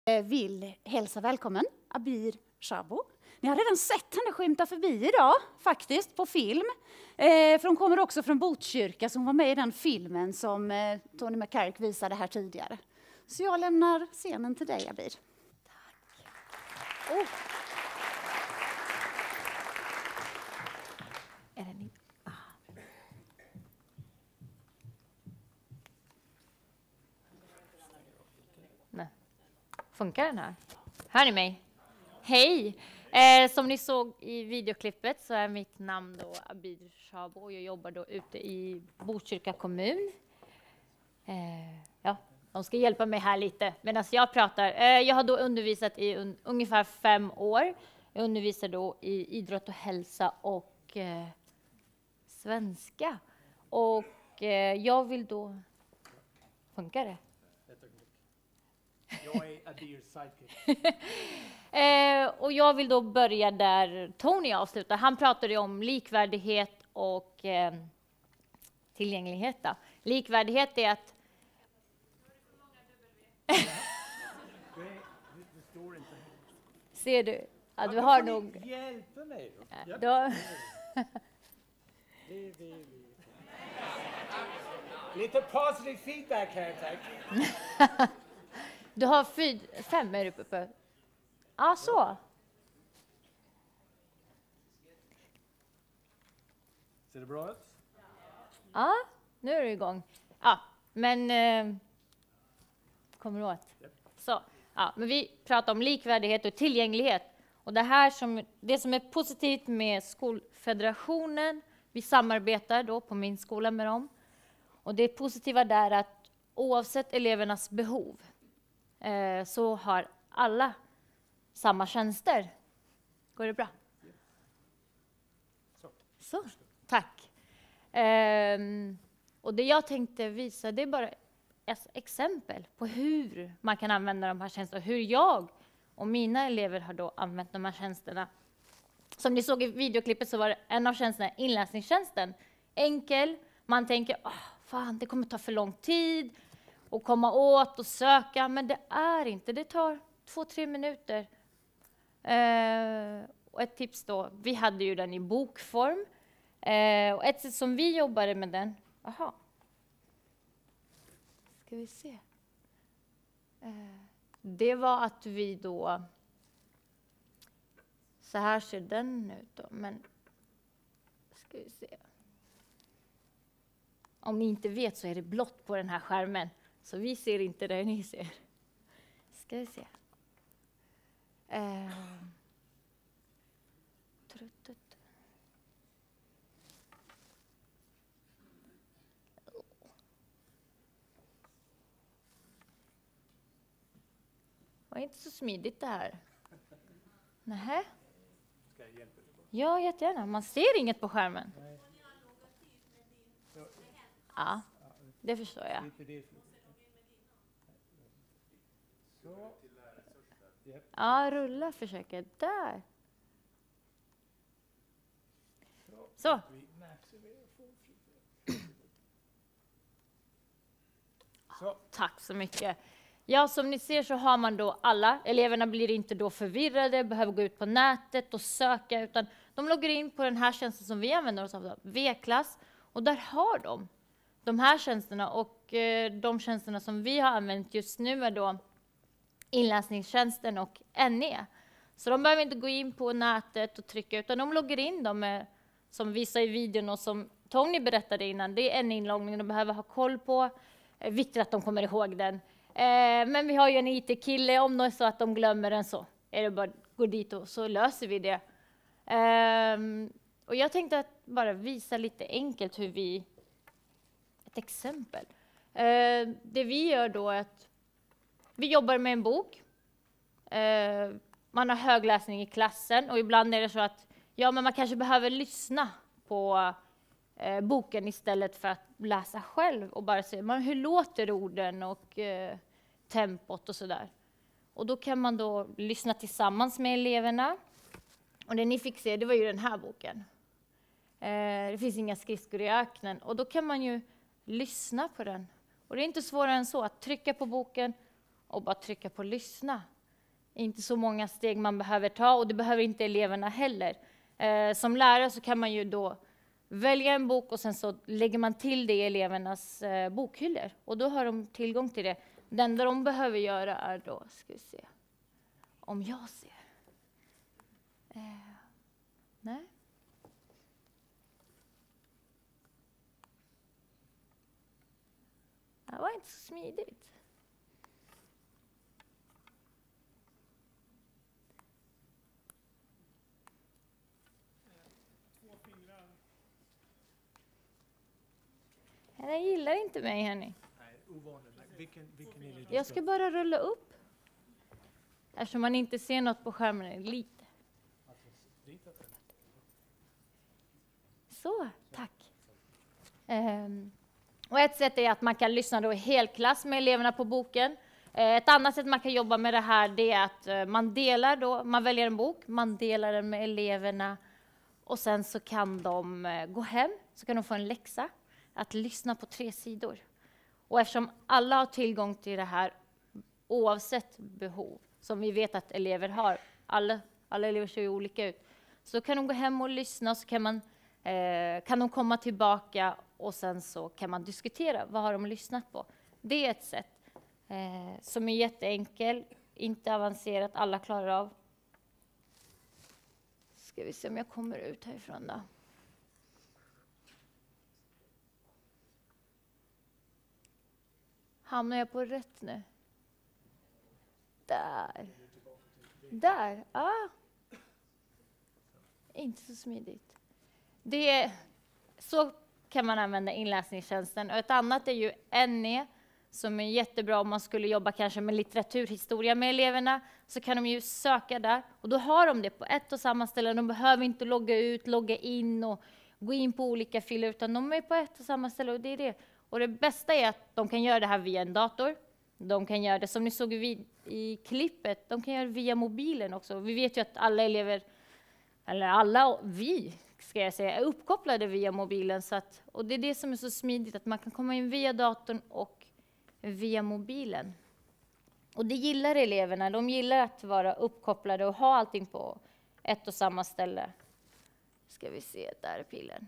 Vill hälsa välkommen Abir Shabo. Ni har redan sett henne skymta förbi idag, faktiskt, på film. För hon kommer också från Botkyrka som var med i den filmen som Tony McCarrick visade här tidigare. Så jag lämnar scenen till dig, Abir. Tack. Oh. Är den inte? Nej. Funkar den här? Hör ni mig? Hej! Som ni såg i videoklippet så är mitt namn då Abir Shabo och jag jobbar då ute i Botkyrka kommun. Ja, de ska hjälpa mig här lite medan jag pratar. Jag har då undervisat i ungefär 5 år. Jag undervisar då i idrott och hälsa och svenska. Och jag vill då... Funkar det? Jag är Abirs sidekick. Och jag vill då börja där Tony avslutar. Han pratade om likvärdighet och tillgänglighet. Då. Likvärdighet är att... Det står inte. Ser du? Ja, du har nog... Hjälpa mig då. Ja, Lite positiv feedback här, tack. du har 5 är du uppe på. Ja, så. Ser det bra ut? Ja, nu är du igång. Ja, men... kommer du åt? Så. Ja, men vi pratar om likvärdighet och tillgänglighet. Och det som är positivt med Skolfederationen, vi samarbetar då på min skola med dem. Och det positiva där är att oavsett elevernas behov så har alla samma tjänster. Går det bra? Så, tack. Och det jag tänkte visa, det är bara ett exempel på hur man kan använda de här tjänsterna. Hur jag och mina elever har då använt de här tjänsterna. Som ni såg i videoklippet så var det en av tjänsterna inläsningstjänsten. Enkel, man tänker, fan det kommer ta för lång tid att komma åt och söka. Men det är inte, det tar 2-3 minuter. Och ett tips då, vi hade ju den i bokform. Och ett sätt som vi jobbade med den, ska vi se. Det var att vi då, så här ser den ut då, men ska vi se. Om ni inte vet så är det blått på den här skärmen, så vi ser inte det ni ser. Ska vi se. Det var inte så smidigt det här. Nähä? Ska jag hjälpa dig? Ja, jättegärna. Man ser inget på skärmen. Ja, det förstår jag. Så. Ja, rulla försöker. Där. Så. Tack så mycket. Ja, som ni ser så har man då alla. Eleverna blir inte då förvirrade, behöver gå ut på nätet och söka, utan de loggar in på den här tjänsten som vi använder oss av, V-klass. Och där har de här tjänsterna, och de tjänsterna som vi har använt just nu är då inläsningstjänsten och NE. Så de behöver inte gå in på nätet och trycka, utan de loggar in dem som vi sa i videon och som Tony berättade innan. Det är en inloggning de behöver ha koll på. Viktigt att de kommer ihåg den. Men vi har ju en IT-kille, om det är så att de glömmer den så är det bara att gå dit och så löser vi det. Och jag tänkte att bara visa lite enkelt ett exempel. Det vi gör då är att vi jobbar med en bok. Man har högläsning i klassen och ibland är det så att men man kanske behöver lyssna på boken istället för att läsa själv och bara se hur låter orden och tempot och sådär. Och då kan man då lyssna tillsammans med eleverna. Och det ni fick se, det var ju den här boken. Det finns inga skridskor i öknen. Och då kan man ju lyssna på den. Och det är inte svårare än så att trycka på boken och bara trycka på lyssna. Inte så många steg man behöver ta, och det behöver inte eleverna heller. Som lärare så kan man ju då välja en bok och sen så lägger man till det i elevernas bokhyllor. Och då har de tillgång till det. Det enda de behöver göra är då, ska vi se, om jag ser. Nej. Det var inte så smidigt. Jag gillar inte mig, hörni. Nej, ovanligt. Vilken är det? Jag ska bara rulla upp. Eftersom man inte ser något på skärmen lite. Så, tack. Och ett sätt är att man kan lyssna då i helklass med eleverna på boken. Ett annat sätt man kan jobba med det här, det är att man väljer en bok, man delar den med eleverna och sen så kan de gå hem, så kan de få en läxa att lyssna på 3 sidor. Och eftersom alla har tillgång till det här oavsett behov, som vi vet att elever har, alla elever ser ju olika ut, så kan de gå hem och lyssna, och så kan de komma tillbaka och sen så kan man diskutera vad har de lyssnat på. Det är ett sätt som är jätteenkel, inte avancerat, alla klarar av. Ska vi se om jag kommer ut härifrån då. Hamnar jag på rätt nu? Där, inte så smidigt. Så kan man använda inläsningstjänsten. Och ett annat är ju NE, som är jättebra om man skulle jobba kanske med litteraturhistoria med eleverna. Så kan de ju söka där, och då har de det på ett och samma ställe. De behöver inte logga in och gå in på olika filer, utan de är på ett och samma ställe, och det är det. Och det bästa är att de kan göra det här via en dator. De kan göra det, som ni såg i klippet, de kan göra det via mobilen också. Vi vet ju att alla elever, eller alla vi ska jag säga, är uppkopplade via mobilen. Och det är det som är så smidigt, att man kan komma in via datorn och via mobilen. Och det gillar eleverna, de gillar att vara uppkopplade och ha allting på ett och samma ställe. Ska vi se, där är pilen.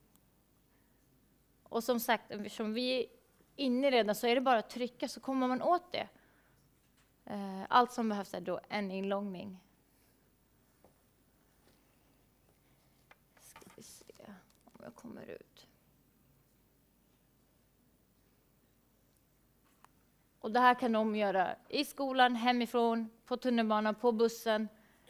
Och som sagt, eftersom vi är inne redan, så är det bara att trycka, så kommer man åt det. Allt som behövs är då en inloggning. Ska vi se om jag kommer ut. Och det här kan de göra i skolan, hemifrån, på tunnelbanan, på bussen.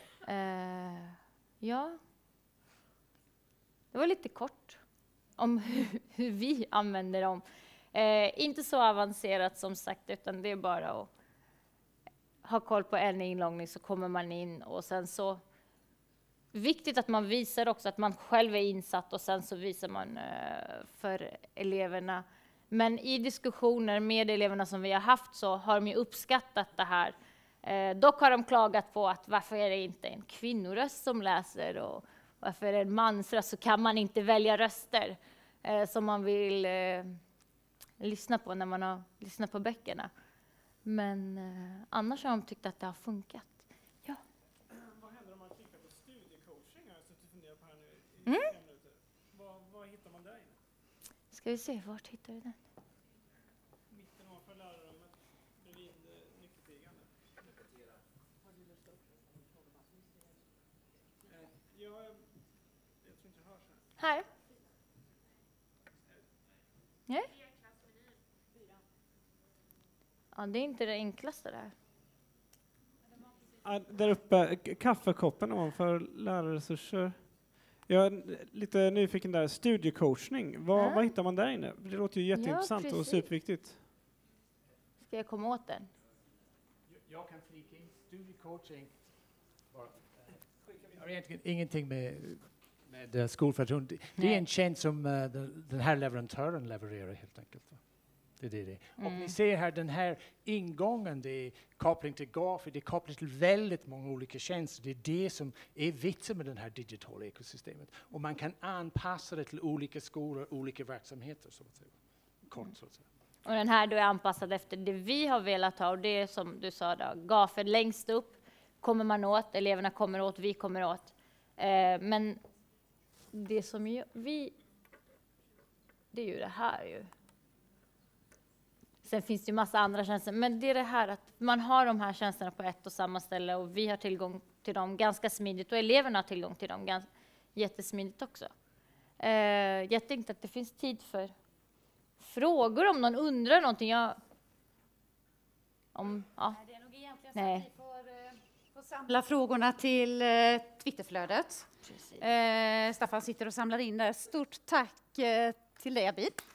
Ja, det var lite kort om hur vi använder dem. Inte så avancerat som sagt, utan det är bara att ha koll på en inloggning, så kommer man in, och sen så viktigt att man visar också att man själv är insatt, och sen så visar man för eleverna. Men i diskussioner med eleverna som vi har haft, så har de ju uppskattat det här. Dock har de klagat på att varför är det inte en kvinnoröst som läser, och varför är det en mansröst, så kan man inte välja röster som man vill lyssna på när man har lyssnat på böckerna. Men annars har de tyckt att det har funkat. Ja. Vad händer om man klickar på studiecoaching här, så att du funderar på här nu i 5 minuter? Vad hittar man där inne? Ska vi se, vart hittar vi den? Mitten ovanför lärarrummet, bredvid nyckelpigan. Jag tror inte det hörs här. Här. Nej? Ja, det är inte det enklaste där. Där uppe, kaffekoppen ovanför lärarresurser. Jag är lite nyfiken där. Studiecoachning, vad hittar man där inne? Det låter ju jätteintressant och superviktigt. Ska jag komma åt den? Jag kan flika in studiecoaching. Har egentligen ingenting med skolförtroende. Det är en tjänst som den här leverantören levererar helt enkelt. Det är det. Och ni ser här den här ingången, det är koppling till Gafi, det är koppling till väldigt många olika tjänster. Det är det som är vitsen med den här digitala ekosystemet. Och man kan anpassa det till olika skolor, olika verksamheter, så att säga. Kort, så att säga. Och den här då är anpassad efter det vi har velat ha. Och det är som du sa då, gaffel längst upp kommer man åt, eleverna kommer åt, vi kommer åt. Men det som det är ju det här ju. Sen finns det ju massa andra tjänster, men det är det här att man har de här tjänsterna på ett och samma ställe och vi har tillgång till dem ganska smidigt och eleverna har tillgång till dem jättesmidigt också. Jag tänkte att det finns tid för frågor om någon undrar någonting. Det är nog egentligen så att vi får samla frågorna till Twitterflödet. Staffan sitter och samlar in det. Stort tack till dig, Abid.